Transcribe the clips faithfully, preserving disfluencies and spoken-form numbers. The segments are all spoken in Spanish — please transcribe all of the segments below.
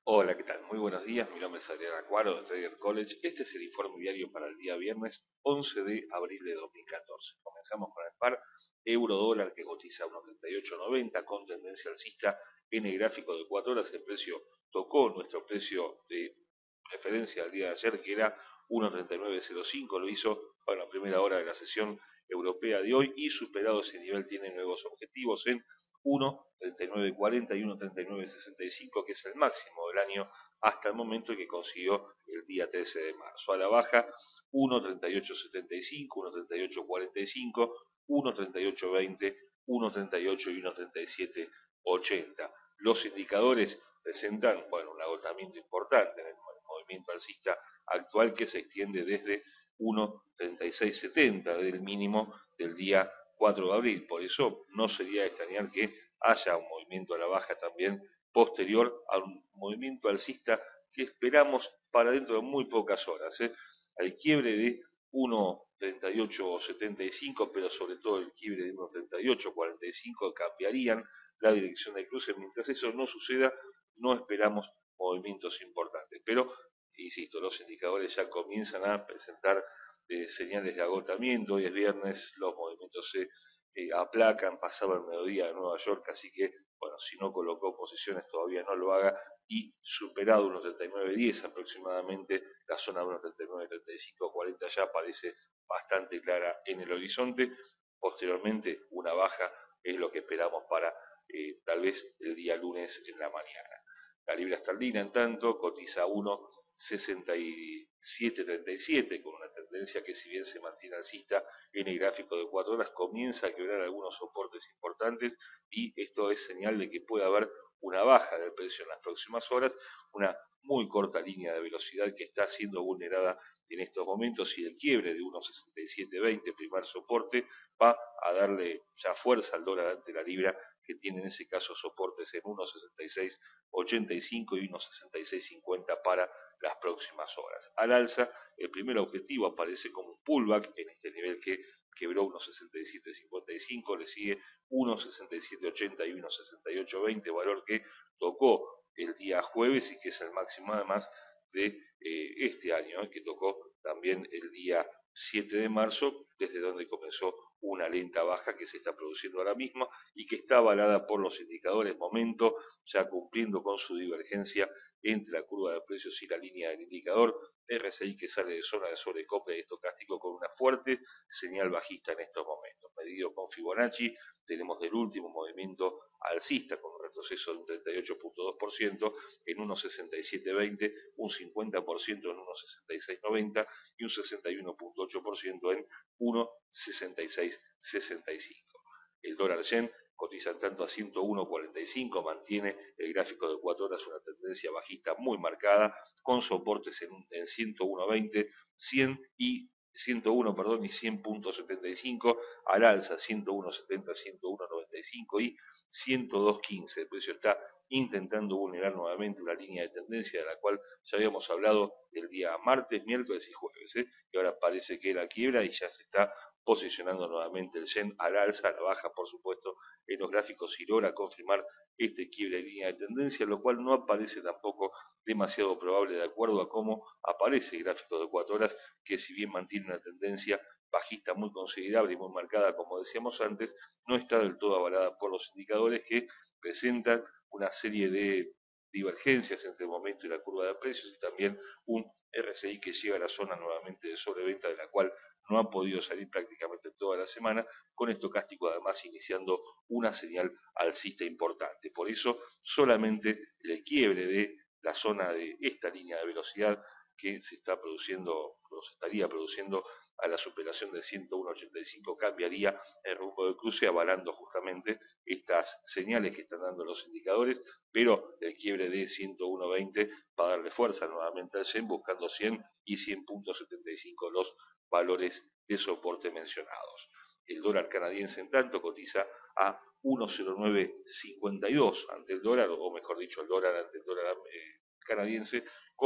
Hola, ¿qué tal? Muy buenos días, mi nombre es Adrián Acuaro de Trader College. Este es el informe diario para el día viernes once de abril de dos mil catorce. Comenzamos con el par euro dólar que cotiza a uno treinta y ocho noventa con tendencia alcista en el gráfico de cuatro horas. El precio tocó nuestro precio de referencia del día de ayer, que era uno treinta y nueve cero cinco. Lo hizo para la primera hora de la sesión europea de hoy y superado ese nivel tiene nuevos objetivos en uno treinta y nueve cuarenta y uno treinta y nueve sesenta y cinco, que es el máximo del año hasta el momento que consiguió el día trece de marzo. A la baja, uno treinta y ocho setenta y cinco, uno treinta y ocho cuarenta y cinco, uno treinta y ocho veinte, uno treinta y ocho y uno treinta y siete ochenta. Los indicadores presentan, bueno, un agotamiento importante en el movimiento alcista actual que se extiende desde uno treinta y seis setenta del mínimo del día cuatro de abril. Por eso no sería de extrañar que haya un movimiento a la baja también posterior a un movimiento alcista que esperamos para dentro de muy pocas horas, ¿eh? Al quiebre de uno treinta y ocho setenta y cinco, pero sobre todo el quiebre de uno treinta y ocho cuarenta y cinco cambiarían la dirección del cruce. Mientras eso no suceda, no esperamos movimientos importantes. Pero, insisto, los indicadores ya comienzan a presentar eh, señales de agotamiento. Hoy es viernes, los movimientos se eh, aplacan, pasaba el mediodía de Nueva York, así que, bueno, si no colocó posiciones todavía no lo haga, y superado unos treinta y nueve diez aproximadamente, la zona de unos treinta y nueve treinta y cinco cuarenta ya aparece bastante clara en el horizonte. Posteriormente, una baja es lo que esperamos para eh, tal vez el día lunes en la mañana. La libra esterlina, en tanto, cotiza a uno sesenta y siete treinta y siete, con una tendencia que, si bien se mantiene alcista en el gráfico de cuatro horas, comienza a quebrar algunos soportes importantes, y esto es señal de que puede haber una baja del precio en las próximas horas, una muy corta línea de velocidad que está siendo vulnerada en estos momentos, y el quiebre de uno sesenta y siete veinte, primer soporte, va a darle ya fuerza al dólar ante la libra, que tiene en ese caso soportes en uno sesenta y seis ochenta y cinco y uno sesenta y seis cincuenta para las próximas horas. Al alza, el primer objetivo aparece como un pullback en este nivel que quebró uno sesenta y siete cincuenta y cinco, le sigue uno sesenta y siete ochenta y uno sesenta y ocho veinte, valor que tocó el día jueves y que es el máximo además de eh, este año, eh, que tocó también el día siete de marzo, desde donde comenzó una lenta baja que se está produciendo ahora mismo y que está avalada por los indicadores. Momento ya cumpliendo con su divergencia entre la curva de precios y la línea del indicador. R S I que sale de zona de sobrecompra y estocástico con una fuerte señal bajista en estos momentos. Medido con Fibonacci, tenemos del último movimiento alcista con un retroceso de un treinta y ocho punto dos por ciento en uno sesenta y siete veinte, un cincuenta por ciento en uno sesenta y seis noventa y un sesenta y uno punto ocho por ciento en uno sesenta y seis sesenta y cinco. El dólar yen cotiza tanto a ciento uno cuarenta y cinco, mantiene el gráfico de cuatro horas una tendencia bajista muy marcada, con soportes en, en ciento uno veinte, cien y ciento uno, perdón, y cien punto setenta y cinco, al alza ciento uno setenta, ciento uno noventa y cinco y ciento dos quince. El precio está intentando vulnerar nuevamente una línea de tendencia de la cual ya habíamos hablado el día martes, miércoles y jueves, ¿eh? Y ahora parece que la quiebra y ya se está posicionando nuevamente el yen al alza, a la baja, por supuesto, en los gráficos, y logra confirmar este quiebre de línea de tendencia, lo cual no aparece tampoco demasiado probable de acuerdo a cómo aparece el gráfico de cuatro horas, que si bien mantiene una tendencia bajista muy considerable y muy marcada, como decíamos antes, no está del todo avalada por los indicadores que presentan una serie de divergencias entre el momento y la curva de precios, y también un R S I que llega a la zona nuevamente de sobreventa, de la cual no ha podido salir prácticamente toda la semana, con estocástico además iniciando una señal alcista importante. Por eso solamente el quiebre de la zona de esta línea de velocidad que se está produciendo, o se estaría produciendo a la superación de ciento uno ochenta y cinco, cambiaría el rumbo de cruce, avalando justamente estas señales que están dando los indicadores, pero el quiebre de ciento uno veinte va a darle fuerza nuevamente al yen, buscando cien y cien punto setenta y cinco los valores de soporte mencionados. El dólar canadiense, en tanto, cotiza a uno cero nueve cincuenta y dos ante el dólar, o mejor dicho, el dólar ante el dólar eh, canadiense, con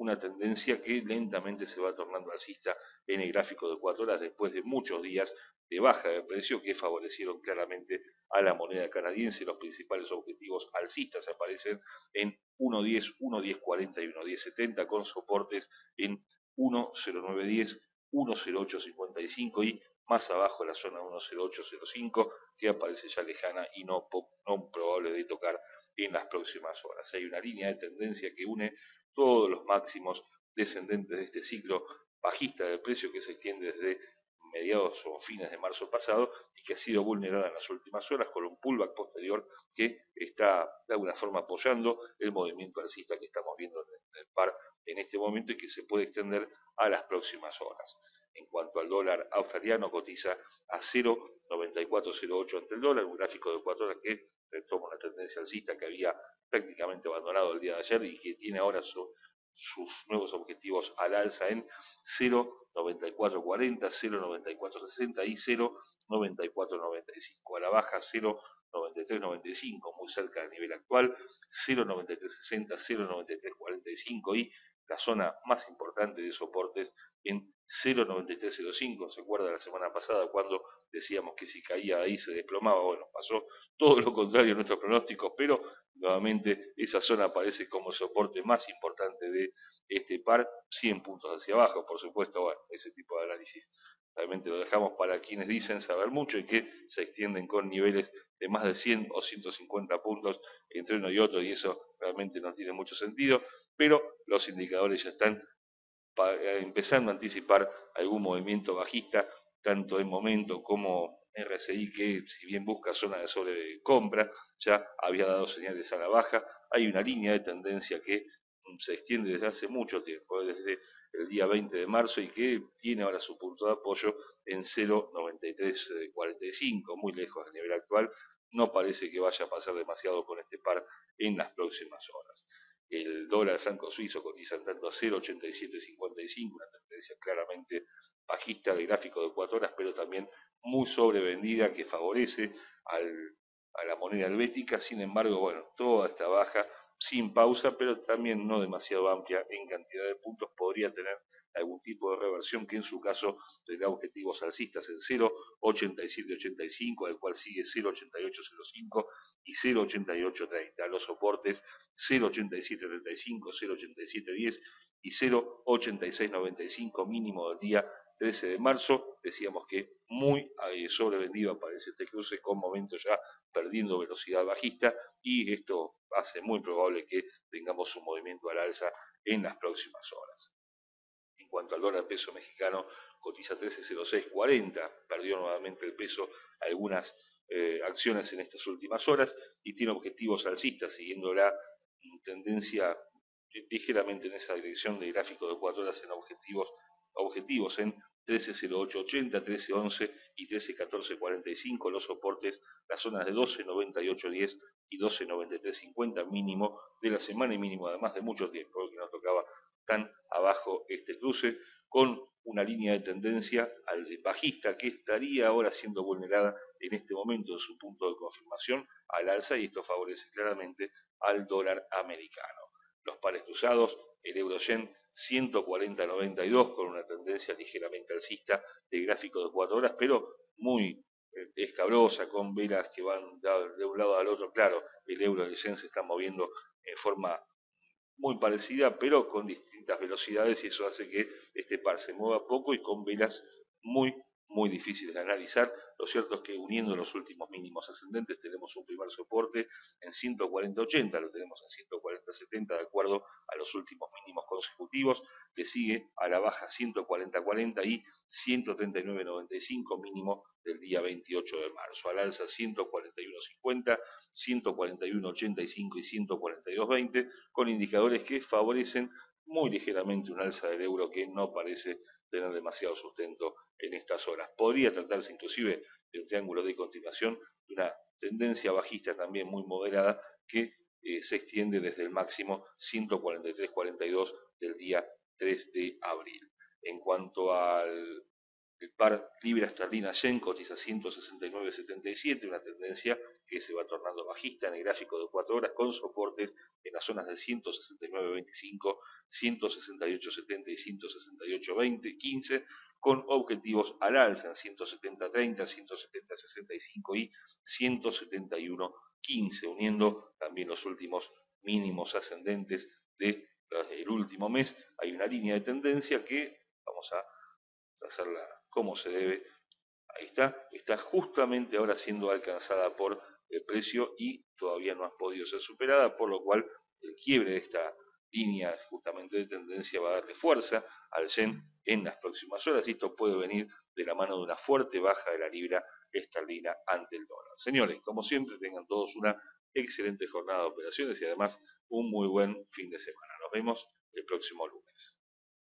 una tendencia que lentamente se va tornando alcista en el gráfico de cuatro horas después de muchos días de baja de precio que favorecieron claramente a la moneda canadiense. Los principales objetivos alcistas aparecen en uno diez, uno diez cuarenta y uno diez setenta con soportes en uno cero nueve diez, uno cero ocho cincuenta y cinco y más abajo la zona uno cero ocho cero cinco que aparece ya lejana y no, no probable de tocar en las próximas horas. Hay una línea de tendencia que une todos los máximos descendentes de este ciclo bajista de precio que se extiende desde mediados o fines de marzo pasado y que ha sido vulnerada en las últimas horas con un pullback posterior que está de alguna forma apoyando el movimiento alcista que estamos viendo en el par en este momento y que se puede extender a las próximas horas. En cuanto al dólar australiano, cotiza a cero noventa y cuatro cero ocho ante el dólar, un gráfico de cuatro horas que retoma una tendencia alcista que había prácticamente abandonado el día de ayer y que tiene ahora su, sus nuevos objetivos al alza en cero noventa y cuatro cuarenta, cero noventa y cuatro sesenta y cero noventa y cuatro noventa y cinco. A la baja cero noventa y tres noventa y cinco, muy cerca del nivel actual, cero noventa y tres sesenta, cero noventa y tres cuarenta y cinco y la zona más importante de soportes en cero noventa y tres cero cinco. ¿Se acuerda la semana pasada cuando decíamos que si caía ahí se desplomaba? Bueno, pasó todo lo contrario a nuestros pronósticos, pero nuevamente esa zona aparece como el soporte más importante de este par, cien puntos hacia abajo, por supuesto. Bueno, ese tipo de análisis realmente lo dejamos para quienes dicen saber mucho y que se extienden con niveles de más de cien o ciento cincuenta puntos entre uno y otro, y eso realmente no tiene mucho sentido, pero los indicadores ya están empezando a anticipar algún movimiento bajista, tanto en momento como R S I, que si bien busca zona de sobrecompra, ya había dado señales a la baja. Hay una línea de tendencia que se extiende desde hace mucho tiempo, desde el día veinte de marzo, y que tiene ahora su punto de apoyo en cero noventa y tres cuarenta y cinco, muy lejos del nivel actual. No parece que vaya a pasar demasiado con este par en las próximas horas. El dólar franco suizo cotiza en tanto a cero ochenta y siete cincuenta y cinco, una tendencia claramente bajista de gráfico de cuatro horas, pero también muy sobrevendida que favorece al, a la moneda helvética. Sin embargo, bueno, toda esta baja sin pausa, pero también no demasiado amplia en cantidad de puntos, podría tener algún tipo de reversión que en su caso tendrá objetivos alcistas en cero ochenta y siete ochenta y cinco, al cual sigue cero ochenta y ocho cero cinco y cero ochenta y ocho treinta. Los soportes cero ochenta y siete treinta y cinco, cero ochenta y siete diez y cero ochenta y seis noventa y cinco, mínimo del día trece de marzo. Decíamos que muy eh, sobrevendido aparece este cruce con momentos ya perdiendo velocidad bajista, y esto hace muy probable que tengamos un movimiento al alza en las próximas horas. En cuanto al dólar peso mexicano, cotiza trece cero seis cuarenta, perdió nuevamente el peso algunas eh, acciones en estas últimas horas y tiene objetivos alcistas, siguiendo la tendencia ligeramente en esa dirección de gráfico de cuatro horas en objetivos, objetivos en trece cero ocho ochenta, trece once y trece catorce cuarenta y cinco, los soportes, las zonas de doce noventa y ocho diez y doce noventa y tres cincuenta, mínimo de la semana y mínimo además de mucho tiempo, que nos tocaba tan abajo este cruce, con una línea de tendencia al bajista que estaría ahora siendo vulnerada en este momento en su punto de confirmación al alza, y esto favorece claramente al dólar americano. Los pares cruzados, el euro-yen ciento cuarenta noventa y dos con una tendencia ligeramente alcista de gráfico de cuatro horas, pero muy eh, escabrosa, con velas que van de un lado al otro. Claro, el euro y el yen se están moviendo en forma muy parecida, pero con distintas velocidades, y eso hace que este par se mueva poco y con velas muy, muy difíciles de analizar. Lo cierto es que uniendo los últimos mínimos ascendentes tenemos un primer soporte en ciento cuarenta ochenta, lo tenemos en ciento cuarenta setenta de acuerdo a los últimos mínimos consecutivos, le sigue a la baja ciento cuarenta cuarenta y ciento treinta y nueve noventa y cinco, mínimo del día veintiocho de marzo. Al alza ciento cuarenta y uno cincuenta, ciento cuarenta y uno ochenta y cinco y ciento cuarenta y dos veinte, con indicadores que favorecen muy ligeramente un alza del euro que no parece tener demasiado sustento en estas horas. Podría tratarse inclusive del triángulo de continuación de una tendencia bajista también muy moderada que eh, se extiende desde el máximo ciento cuarenta y tres cuarenta y dos del día tres de abril. En cuanto al El par libra esterlina yen cotiza ciento sesenta y nueve coma setenta y siete, una tendencia que se va tornando bajista en el gráfico de cuatro horas con soportes en las zonas de ciento sesenta y nueve coma veinticinco, ciento sesenta y ocho coma setenta y ciento sesenta y ocho coma veinte, quince, con objetivos al alza en ciento setenta coma treinta, ciento setenta coma sesenta y cinco y ciento setenta y uno coma quince, uniendo también los últimos mínimos ascendentes del último mes. Hay una línea de tendencia que vamos a hacerla como se debe. Ahí está, está justamente ahora siendo alcanzada por el precio y todavía no ha podido ser superada, por lo cual el quiebre de esta línea justamente de tendencia va a darle fuerza al yen en las próximas horas, y esto puede venir de la mano de una fuerte baja de la libra esterlina ante el dólar. Señores, como siempre, tengan todos una excelente jornada de operaciones y además un muy buen fin de semana. Nos vemos el próximo lunes.